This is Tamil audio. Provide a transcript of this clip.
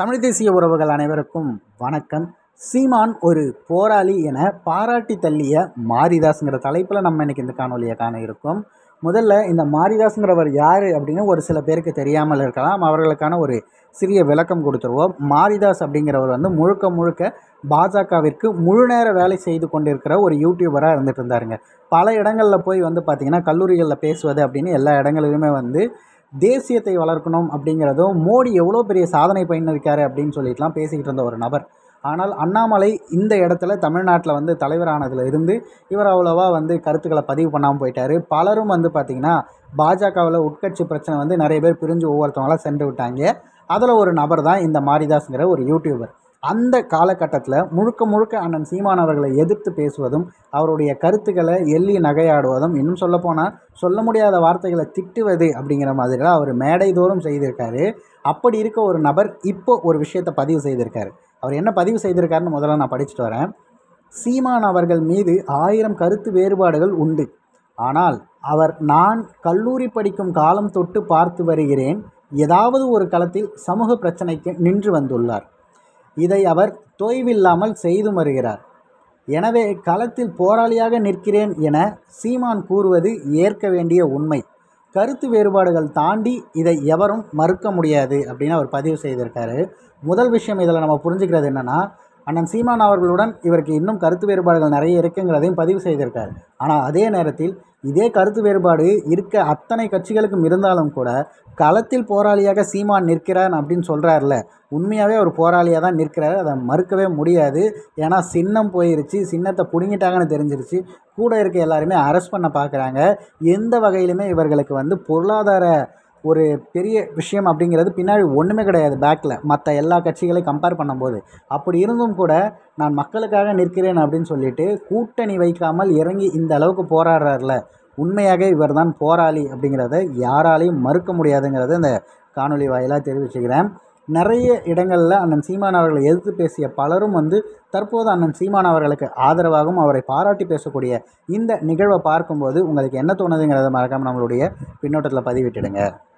தமிழ் தேசிய உறவுகள் அனைவருக்கும் வணக்கம். சீமான் ஒரு போராளி என பாராட்டி தள்ளிய மாரிதாஸ்ங்கிற தலைப்பில் நம்ம இன்னைக்கு இந்த காணொலியை காண இருக்கோம். முதல்ல இந்த மாரிதாஸ்ங்கிறவர் யார் அப்படின்னு ஒரு சில பேருக்கு தெரியாமல் இருக்கலாம். அவர்களுக்கான ஒரு சிறிய விளக்கம் கொடுத்துருவோம். மாரிதாஸ் அப்படிங்கிறவர் முழுக்க முழுக்க பாஜகவிற்கு முழு நேர வேலை செய்து கொண்டிருக்கிற ஒரு யூடியூபராக இருந்துட்டு இருந்தாருங்க. பல இடங்களில் போய் பார்த்திங்கன்னா கல்லூரிகளில் பேசுவது அப்படின்னு எல்லா இடங்களிலுமே தேசியத்தை வளர்க்கணும் அப்படிங்கிறதும், மோடி எவ்வளோ பெரிய சாதனை பண்ணியிருக்காரு அப்படின்னு சொல்லிட்டுலாம் பேசிக்கிட்டு இருந்த ஒரு நபர். ஆனால் அண்ணாமலை இந்த இடத்துல தமிழ்நாட்டில் தலைவரானதில் இருந்து இவர் அவ்வளோவா கருத்துக்களை பதிவு பண்ணாமல் போயிட்டார். பலரும் பார்த்திங்கன்னா பாஜகவில் உட்கட்சி பிரச்சனை நிறைய பேர் பிரிஞ்சு ஒவ்வொருத்தவங்களாம் சென்று விட்டாங்க. அதில் ஒரு நபர் தான் இந்த மாரிதாஸ்ங்கிற ஒரு யூடியூபர். அந்த காலகட்டத்தில் முழுக்க முழுக்க அண்ணன் சீமான் அவர்களை எதிர்த்து பேசுவதும், அவருடைய கருத்துக்களை எள்ளி நகையாடுவதும், இன்னும் சொல்லப்போனால் சொல்ல முடியாத வார்த்தைகளை திட்டுவது அப்படிங்கிற மாதிரிலாம் அவர் மேடை தோறும் செய்திருக்காரு. அப்படி இருக்க ஒரு நபர் இப்போ ஒரு விஷயத்தை பதிவு செய்திருக்காரு. அவர் என்ன பதிவு செய்திருக்காருன்னு முதல்ல நான் படிச்சுட்டு வரேன். சீமான் அவர்கள் மீது 1000 கருத்து வேறுபாடுகள் உண்டு. ஆனால் நான் கல்லூரி படிக்கும் காலம் தொட்டு பார்த்து வருகிறேன். ஏதாவது ஒரு களத்தில் சமூக பிரச்சனைக்கு நின்று வந்துள்ளார். இதை அவர் தொய்வில்லாமல் செய்து வருகிறார். எனவே களத்தில் போராளியாக நிற்கிறேன் என சீமான் கூறுவது ஏற்க வேண்டிய உண்மை. கருத்து வேறுபாடுகள் தாண்டி இதை எவரும் மறுக்க முடியாது அப்படின்னு அவர் பதிவு செய்திருக்காரு. முதல் விஷயம் இதில் நம்ம புரிஞ்சுக்கிறது என்னென்னா, அண்ணன் சீமான் அவர்களுடன் இவருக்கு இன்னும் கருத்து வேறுபாடுகள் நிறைய இருக்குங்கிறதையும் பதிவு செய்திருக்கார். ஆனால் அதே நேரத்தில் இதே கருத்து வேறுபாடு இருக்க அத்தனை கட்சிகளுக்கும் இருந்தாலும் கூட களத்தில் போராளியாக சீமான் நிற்கிறார் அப்படின்னு சொல்கிறார்ல, உண்மையாகவே ஒரு போராளியாக தான் நிற்கிறார். அதை மறுக்கவே முடியாது. ஏன்னா சின்னம் போயிருச்சு, சின்னத்தை பிடுங்கிட்டாங்கன்னு தெரிஞ்சிருச்சு. கூட இருக்க எல்லாருமே அரெஸ்ட் பண்ண பார்க்குறாங்க. எந்த வகையிலுமே இவர்களுக்கு பொருளாதார ஒரு பெரிய விஷயம் அப்படிங்கிறது பின்னாடி ஒன்றுமே கிடையாது பேக்கில், மற்ற எல்லா கட்சிகளையும் கம்பேர் பண்ணும்போது. அப்படி இருந்தும் கூட நான் மக்களுக்காக நிற்கிறேன் அப்படின்னு சொல்லிட்டு கூட்டணி வைக்காமல் இறங்கி இந்த அளவுக்கு போராடுறாருல, உண்மையாக இவர் தான் போராளி அப்படிங்கிறத யாராலையும் மறுக்க முடியாதுங்கிறத இந்த காணொலி வாயிலாக தெரிவிச்சுக்கிறேன். நிறைய இடங்களில் அண்ணன் சீமான் அவர்களை எதிர்த்து பேசிய பலரும் தற்போது அண்ணன் சீமான் அவர்களுக்கு ஆதரவாகவும் அவரை பாராட்டி பேசக்கூடிய இந்த நிகழ்வை பார்க்கும்போது உங்களுக்கு என்ன தோணுதுங்கிறத மறக்காமல் நம்மளுடைய பின்னோட்டத்தில் பதிவிட்டுடுங்க.